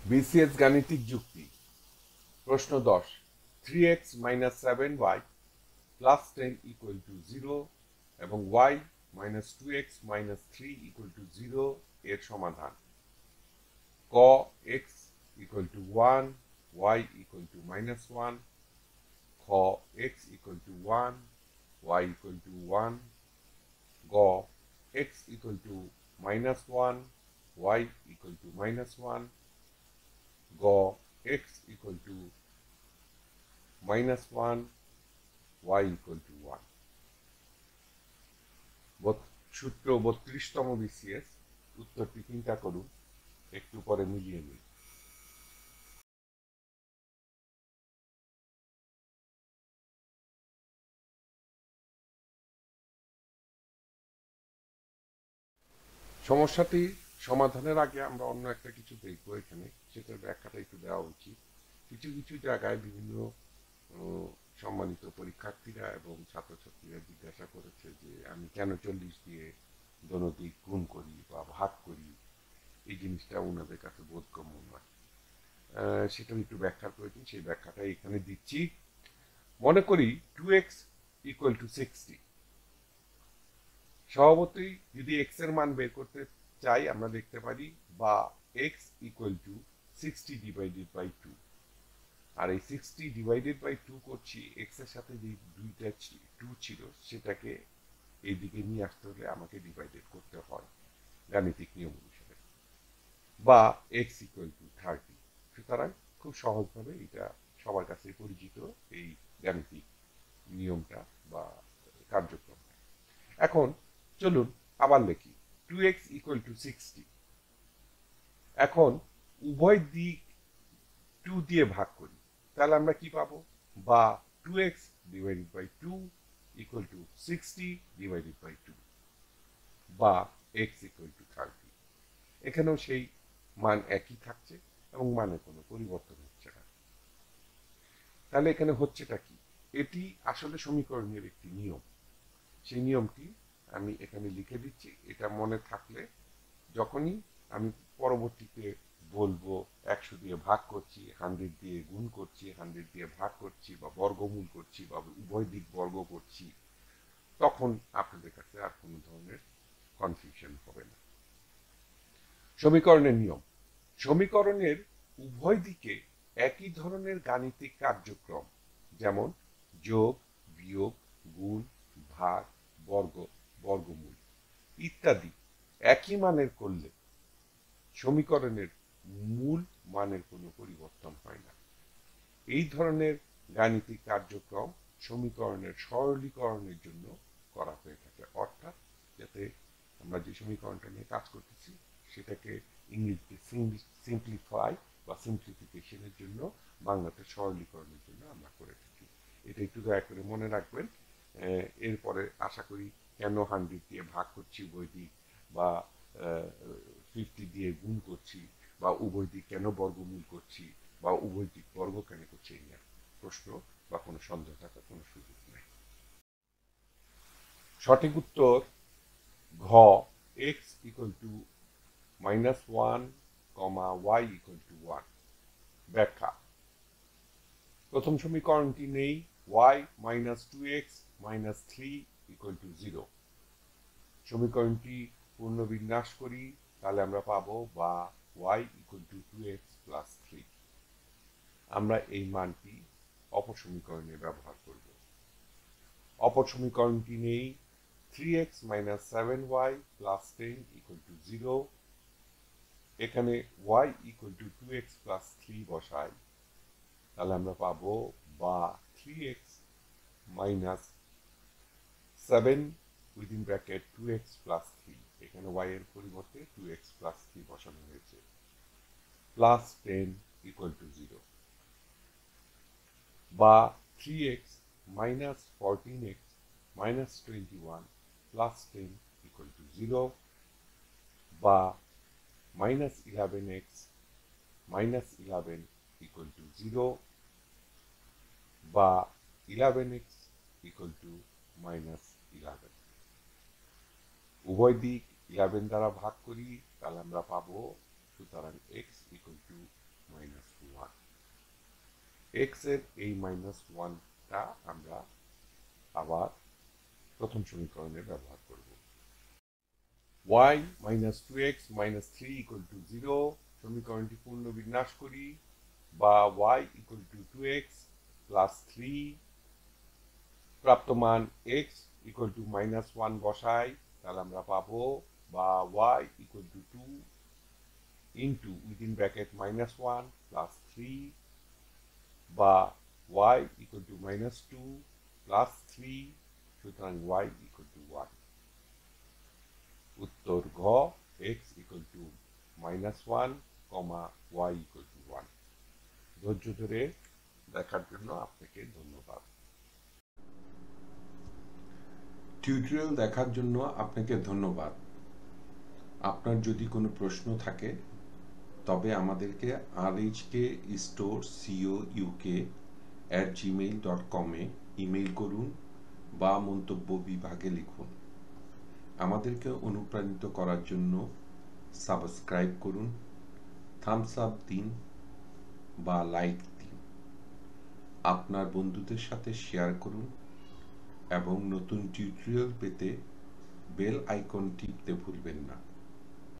BCS গাণিতিক যুক্তি প্রশ্ন 10 3x - 7y + 10 = 0 এবং y - 2x - 3 = 0 এর সমাধান। ক x = 1, y = -1, খ x = 1, y = 1, গ x = -1, y = -1, গ x = -1, y = 1। সূত্র 32তম বিসিএস। উত্তরটি চিন্তা করুন, একটু পরে মিলিয়ে নিন। সমস্যাটি সমাধানের আগে আমরা অন্য একটা কিছু দেখব এখানে, সেটার ব্যাখ্যাটা একটু দেওয়া উচিত। কিছু কিছু জায়গায় বিভিন্ন সম্মানিত পরীক্ষার্থীরা এবং ছাত্রছাত্রীরা জিজ্ঞাসা করেছে যে আমি কেন 40 দিয়ে দনদিক গুণ করি বা ভাগ করি, এই জিনিসটা ওনাদের কাছে বোধগম্য নয়। সেটার একটু ব্যাখ্যার প্রয়োজন, সেই ব্যাখ্যাটা এখানে দিচ্ছি। মনে করি 2x = 60। স্বভাবতই যদি x এর মান বের করতে চাই আমরা দেখতে পারি বা x = 60 / 2, আর এই 60 / 2 করছি x এর সাথে যে দুইটা 2 ছিল সেটাকে এইদিকে নিয়ে আসতে হলে আমাকে ডিভাইডেড করতে হয় গাণিতিক নিয়ম অনুসারে, বা x = 30। সুতরাং খুব সহজভাবে এটা সবার কাছে পরিচিত এই গাণিতিক নিয়মটা বা কার্যক্রমটা। এখন চলুন আবার লিখি 2x = 60। এখন উভয় দিক 2 দিয়ে ভাগ করি, তাহলে আমরা কি পাবো? বা 2x / 2 = 60 / 2, বা x = 30। এখানেও সেই মান একই থাকছে এবং মানের কোনো পরিবর্তন হচ্ছে না। তাহলে এখানে হচ্ছেটা কি? এটি আসলে সমীকরণের একটি নিয়ম। সেই নিয়মটি আমি এখানে লিখে দিচ্ছি। এটা মনে থাকলে যখনই আমি পরবর্তীতে বলবো 100 দিয়ে ভাগ করছি, 100 দিয়ে গুণ করছি, 100 দিয়ে ভাগ করছি, বা বর্গমূল করছি, বা উভয় দিক বর্গ করছি, তখন আপনাদের কাছে আর কোনো ধরনের কনফিউশন হবে না। সমীকরণের নিয়ম। সমীকরণের উভয় দিকে একই ধরনের গাণিতিক কার্যক্রম, যেমন যোগ, বিয়োগ, গুণ, ভাগ, বর্গ, বর্গমূল ইত্যাদি একই মানের করলে সমীকরণের মূল মানের কোনো পরিবর্তন হয় না। এই ধরনের গাণিতিক কার্যক্রম সমীকরণের সরলীকরণের জন্য করা হয়ে থাকে, অর্থাৎ যাতে আমরা যে সমীকরণটা নিয়ে কাজ করতেছি সেটাকে ইংরেজিতে সিম্পলিফাই বা সিম্পলিফিকেশনের জন্য, বাংলাতে সরলীকরণের জন্য আমরা করে থাকি। এটা একটু দয়া করে মনে রাখবেন। এরপরে আশা করি কেন 100 দিয়ে ভাগ করছি উভয় দিক, বা 50 দিয়ে গুণ করছি, বা উভয় দিক কেন বর্গমূল করছি, বা উভয় দিক বর্গ কেন করছি, এই নিয়ে প্রশ্ন বা কোনো সন্দেহ থাকার কোনো সুযোগ নেই। সঠিক উত্তর ঘ, x = -1, y = 1। ব্যাখ্যা। প্রথম সমীকরণটি নেই y - 2x - 3 = 0। সমীকরণটি পুনর্বিন্যাস করি, তাহলে আমরা পাবো বা y = 2x + 3। আমরা এই মানটি অপর সমীকরণে ব্যবহার করব। অপর সমীকরণটি নেই 3x - 7y + 10 = 0। এখানে y = 2x + 3 বসাই, তাহলে আমরা পাবো বা 3x - 7 (2x + 3), এখানে y এর পরিবর্তে 2x + 3 বসানো হয়েছে, +10 = 0, বা 3x - 14x - 21 + 10 = 0, বা -11x - 11 = 0, বা 11x = -11। উভয় দিক 11 দ্বারা ভাগ করি, তাহলে আমরা পাবো সুতরাং x = মাইনাস ওয়ান। এক্স এর এই মাইনাস ওয়ানটা আমরা আবার প্রথম সমীকরণে ব্যবহার করব। y minus two x minus three equal to zero, সমীকরণটি পূর্ণ বিন্যাস করি, বা y equal to two x plus three, প্রাপ্ত মান x equal to minus one বসাই, তাহলে আমরা পাবো বা y equal to two into within bracket minus one plus three, বা y equal to minus two plus three, সুতরাং y ইকুয়াল টু ওয়ান। উত্তর ঘ, x equal to minus one comma y equal to one. ধৈর্য ধরে দেখার জন্য আপনাকে ধন্যবাদ। টিউটোরিয়াল দেখার জন্য আপনাকে ধন্যবাদ। আপনার যদি কোনো প্রশ্ন থাকে তবে আমাদেরকে rhkstorecouk@gmail.com-এ ইমেইল করুন বা মন্তব্য বিভাগে লিখুন। আমাদেরকে অনুপ্রাণিত করার জন্য সাবস্ক্রাইব করুন, থামস আপ দিন বা লাইক দিন, আপনার বন্ধুদের সাথে শেয়ার করুন এবং নতুন টিউটোরিয়াল পেতে বেল আইকন টিপতে ভুলবেন না।